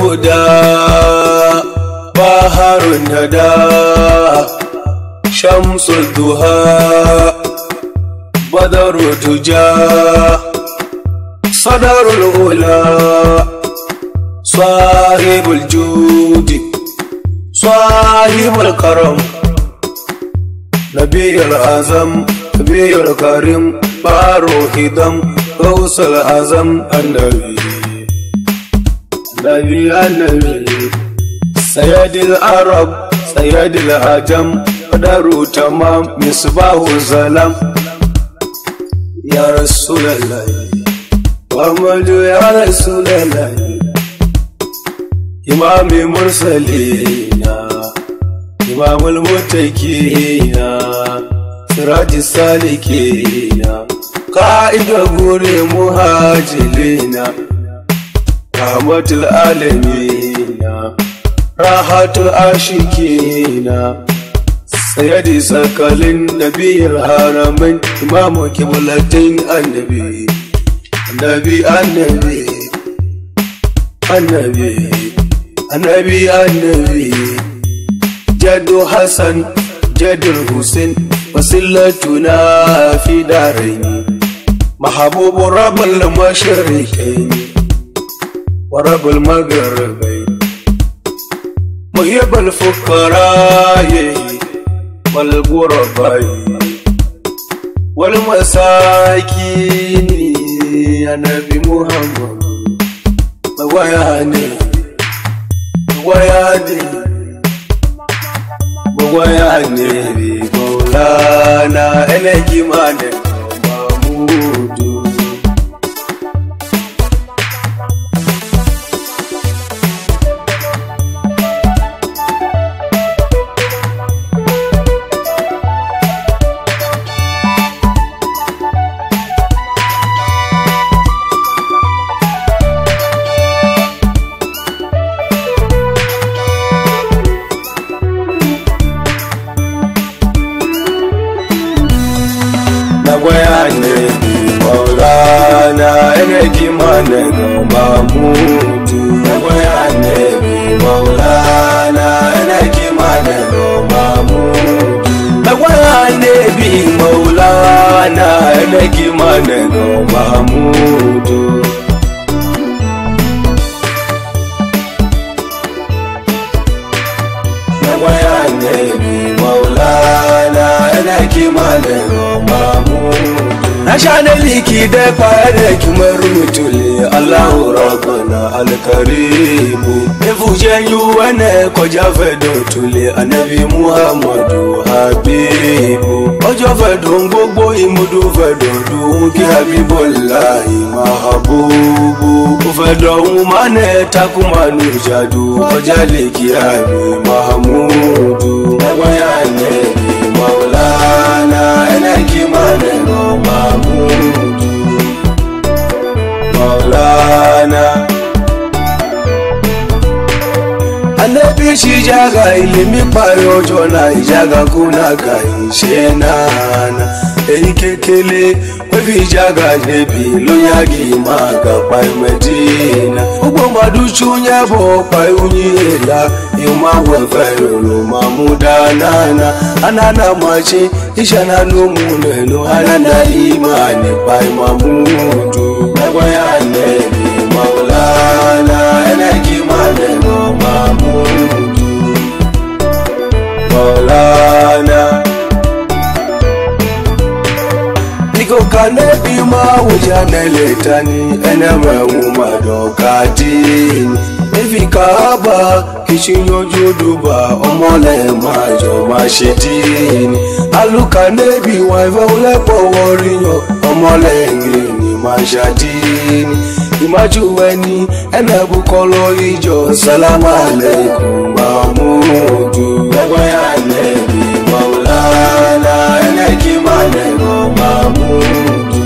الهدى بحر الندى شمس الضحى بدر الدجى صدر الأولى صاحب الجود صاحب الكرم نبي الأعظم نبي الكريم فاروق دم غوث الأعظم النبي النبي سيد العرب سيد العجم قدر تمام مصباح الظلام يا رسول الله محمد يا رسول الله إمام المرسلين إمام المتقين سراج السالكين قائد غور المهاجرين رحمة العالمين راحة العاشقين سيدي سكالين نبي الحرمين إمام قبلتين النبي النبي النبي النبي النبي النبي جد حسن جد الحسين وسلتنا في دارين محبوب رب المشرقين ورب المغربين محب الفقراء والغرباء والمساكين يا نبي محمد ويعني مولانا إليك مانك محمود مولانا إليك مانك محمود مولانا إليك مانك محمود مولانا إليك مانك محمود مولانا إليك مانك محمود نشان ليكي ده بارك مرمتولي الله ربنا الكريم نفوجيو وانا كوجا فدوتولي النبي محمد حبيب ojo fedun gbogbo imudu fedun ki habibullahi mahabubu fedun mane takumanu jadu oja leki abi mahmudu waya ne maulana eleki mane mahmudu maulana annabi shi jaga ilimi payo jona ijaga kuna kai shenana kekele webi jaga nebi loyagi maga pai medina ugbo madu chunya bo pai unyela yuma wefero lo mamudanana anana machi ishana no munelo anana imani pai mamudu ya nebi maulana eleki maneno mamudu maulana niko kanebi mawujana letani enema umadokatini efikaba kishinyoju duba omole majo mashetini aluka nebi waiva ulepo woriyo omole ngini mashatini imajuweni enebu kolo ijo salamu alaikum mahmudu ya nebi maulana eleki maneno mahmudu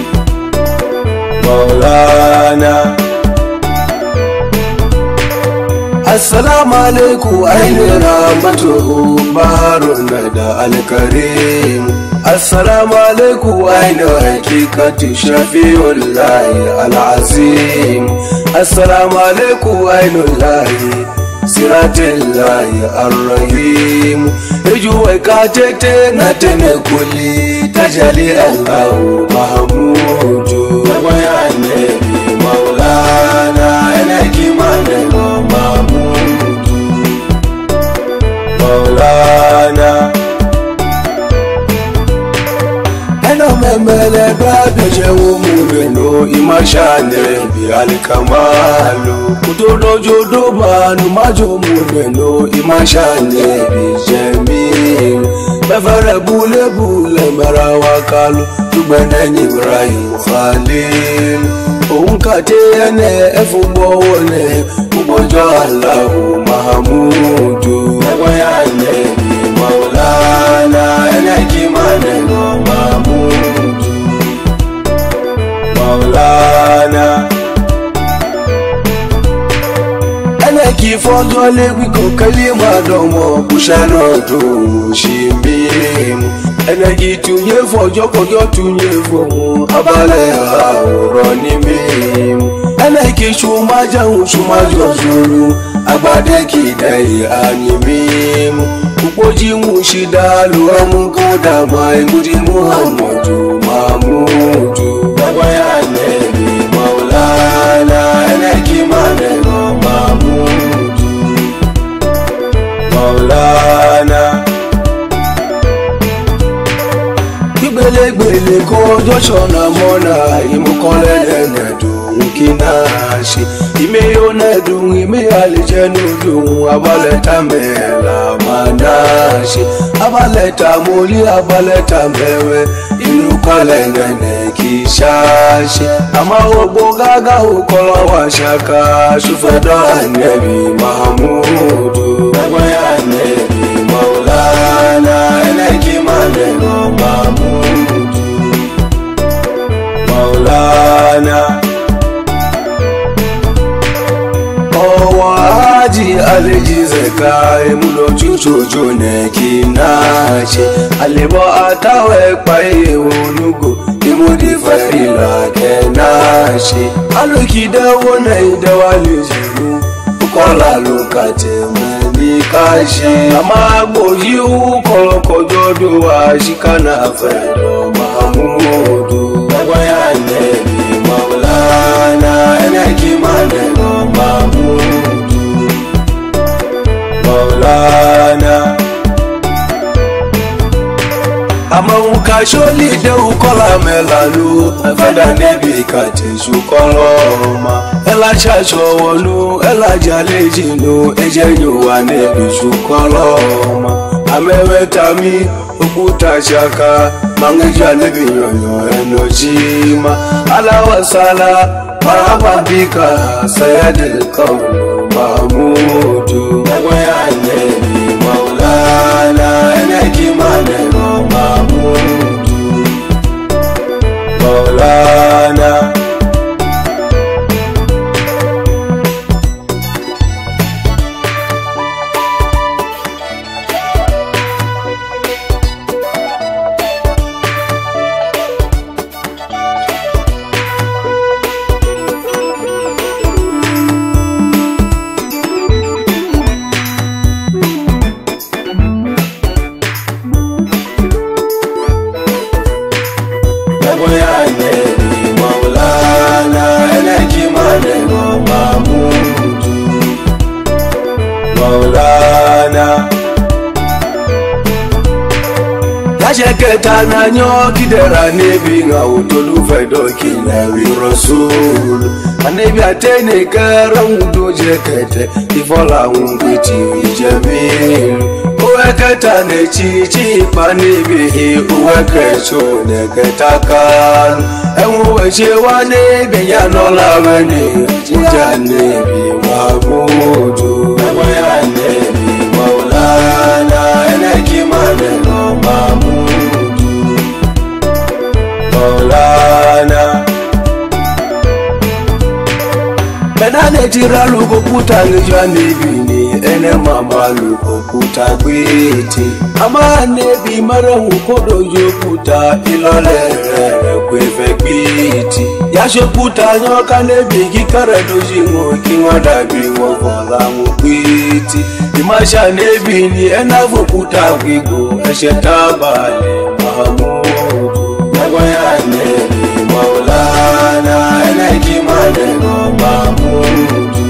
maulana assalamu alaikum ainihin rahmatuhu baharun nada alkarim assalamu alaikum ainihin hakikati shafi'ullahi al'azim assalamu alaikum ainullahi siratillahi arrahim ejuwe katete na tene kuli tajali Allahu mahmudu waya nabi maulana enaki maneno mahmudu maulana memele babe jewo mureno imashane bi alikamalu kutodo jodo banu majo mureno imashane bi jemil bafara bule bule marawa kalu tugbene ni Ibrahim Khalil onkate ene efugbo wole ubojo Allahu mahmudu waya nabi maulana enaki maneno mahmudu maulana enaki fojo lewi ko kalima domo bushano do shimbimu enaki tunye fojo kojo tunye fomu abale aworo ni mimu enaki shumajo zuru agbade kidai animimu upoji mushida luamu koda maigudi Muhammadu mahmudu waya nabi maulana enaki maneno mahmudu maulana gbelegbele kojo shona mona imukole nedu nkinashi imeyo nedu ime alijenudu abaleta mela manashi abaleta moli abaleta mewe inukole nene kishashi ama ogbo gaga ukolo wa shaka shufedo nabi mahmudu waya nabi maulana enaki maneno mahmudu maulana owaji alijizeka emulo chuchojo nekinache alibo atawe paye onugo imudi farila kenache alukidawo na idawaliziru ukola lukate meni kashi amagbo yiwu kolokojodo wa shikana fedo mahmudu waya nabi maulana enaki maneno mahmudu maulana amawuka sholi de ukola melalu afada nebi kate shukoloma ela chacho wonu ela jalejinu ejenyu wa nebi shukoloma amewe tami ukuta shaka mangeja nebi nyonyo enojima ala wasala marhaba bika sayyidil qaum mahmudu waya nabi maulana enaki maneno mahmudu maulana waya nabi maulana enaki maneno mahmudu maulana kasheketa na nyo kidera nebi nga utolu fedoki nabi rasul anebi atene karamudo jekete ifola ngwiti jamilu uweketa nechichi panibihi uwekecho neketakan enweche wanebi yanola wene jinja nebi mahmudu waya nabi maulana enaki maneno mahmudu maulana benane tiralu kokuta ngejwa nebini ene mama lu kokuta kwiti ama nebi mara ukodo yokuta ilolere kwefe kwiti ya sheputa nyoka nebi kikara doji ngoki wadabi ngofola mukwiti imasha nebi ni enavu kutawigo eshetabale Mahamudu nagwaya nebi Maulana enakimaneno Mahamudu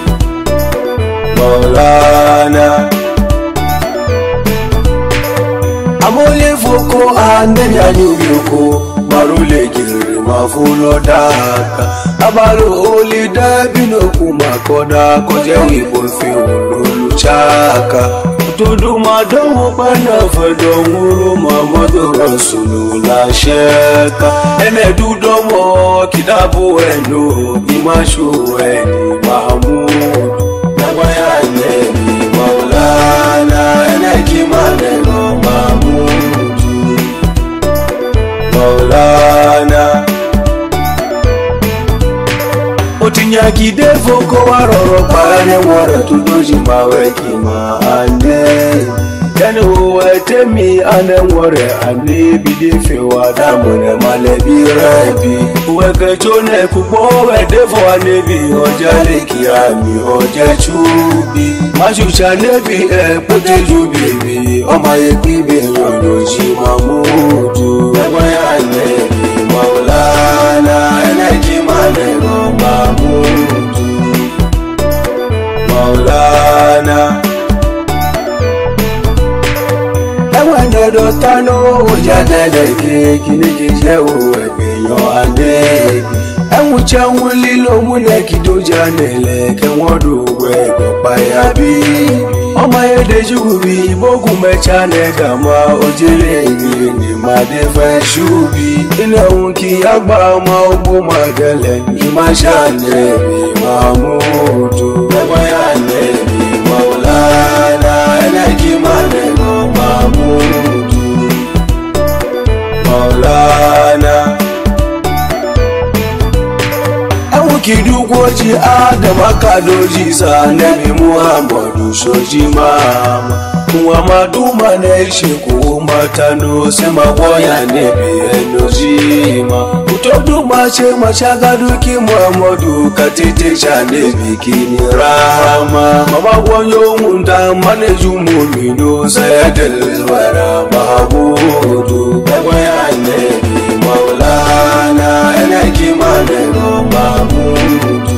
Maulana amole foko andenya nyubioko marule kiri mafulo daka abalo oli dabino kumakoda koje wibo fi olulu chaka todo madomo pana fedonguru mamado rasulullah sheka ene dudomo kidabu eno imashu eni Mahamudu nagwaya nebi Maulana ene kimaneno Mahamudu Maulana otinyaki devo ko waroro pare wora tudoji maweki ma ande kanu watemi ane wore ane bidefe wada mone malebi rabi weke chone kubo devo ane bi ojale kiami oje chubi mashucha nebi pote jubi bi o maye bibe yoji Mahamudu nagwaya nebi Maulana enakimaneno Mahamudu Maulana ewende dotano ojadede kini je o egbeyan ande enwuche nwulilo mune kidoja nele ke wodo wego paya bi ọmọ ede jugubi bogun mecha nega ma ojele ire ni made fe shubi ile ohun ki agba ma ogbo magele ni ma shane bi Mahamudu nagwaya nebi Maulana enakimaneno Mahamudu Maulana kidugwoji Adam akadoji sa nebi Muhammadu shoji mama Muhammadu maneshi kumatano sema boya nebi enojima utodu mache machagaduki Muhammadu katete cha nebi kini rama mama wonyo munda maneju mumino sayadel wara Mahamudu boya nebi Maulana enakimaneno Mahamudu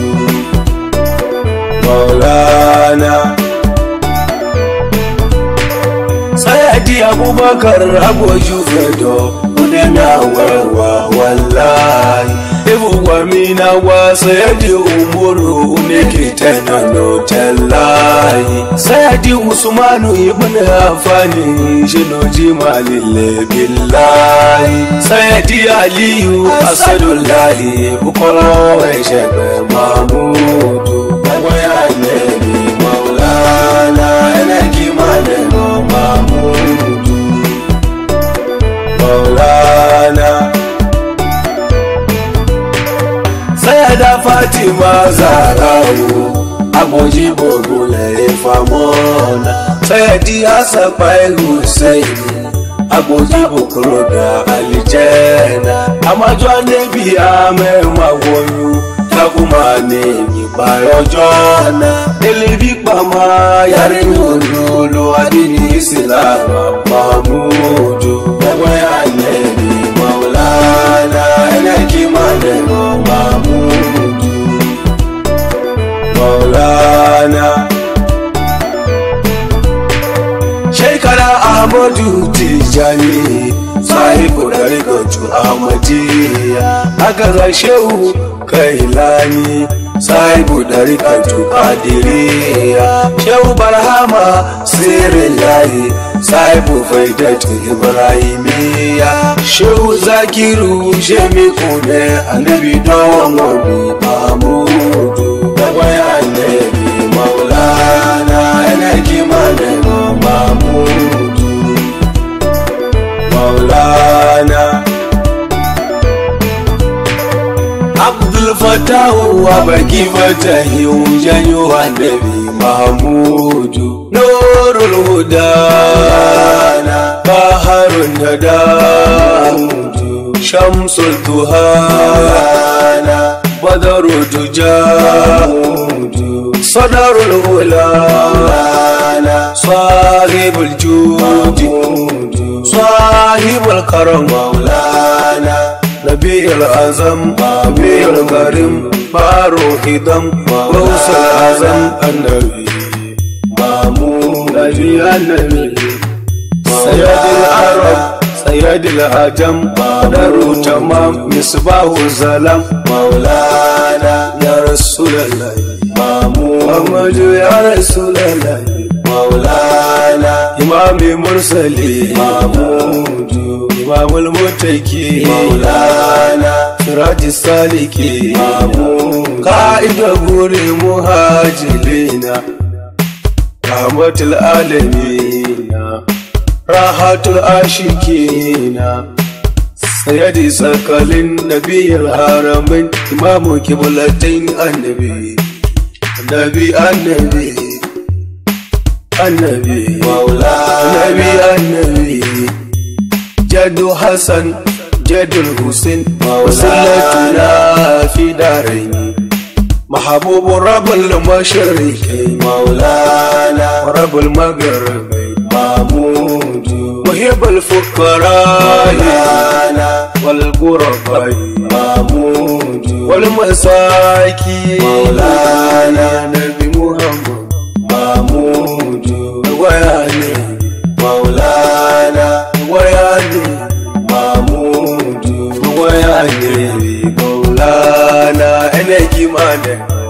Maulana Sayadi Abubakar Aboju Fedo Unemi awewa wallahi Evu wamina wa Sayadi Umaru unekitena no tellahi Sayadi Usmanu ibn Affani Shinoji malile billahi Sayadi Aliyu Asadullahi Bukolo Eshebe Mahamudu nagwaya nebi Maulana enakimaneno Mahamudu Maulana Sayada Fatima Zahrawu Aboji Bogule Famona Sayadi Asapai Hussein Aboji Bokoroda Alijena Amajwa nebi ame mawoyu Takuma nebi bayojona Elebi pama yari nululu adini Islama Mahamudu nagwaya nebi Maulana enakimaneno Mahamudu Maulana Sheikara Ahmadu Tijani Sahibu Darikotu Ahmadiyya Agaza Shehu Kailani Sahibu Darikotu Qadiriyya Shehu Barhama Sirillahi Sahibu Faidatu Ibrahimiyya Shehu Zakiru Shemikune Anabi Dawa Mwabi Mahamudu nagwaya nebi Maulana enakimaneno Mahamudu Maulana Abdul Fatahu Abaki Fatahi Ujanyu Nebi Mahamudu Nurul Huda Baharun Nada Shamsul Duha الدجى صدر الأولى صاحب الجود صاحب الكرم مولانا نبي الأعظم نبي الكريم فاروق دم غوث الأعظم النبي مامون نبي النبي سيد العرب سيد العجم قدر تمام مصباح الظلام مولانا يا رسول الله مامون محمد يا رسول الله مولانا إمام المرسلين محمود إمام المتقين مولانا سراج السالكين محمود قائد غور المهاجرين رحمة العالمين راحة العاشقين سيدي سكال النبي الحرمين إمام قبلتين النبي النبي النبي النبي مولانا النبي جد حسن جد الحسين وسلتنا في دارين محبوب رب المشرقين مولانا ورب المغربين محمود محب الفقراء والغرباء محمود والمساكين مولانا نبي محمد محمود وياني مولانا وياني محمود وياني مولانا إليك ماني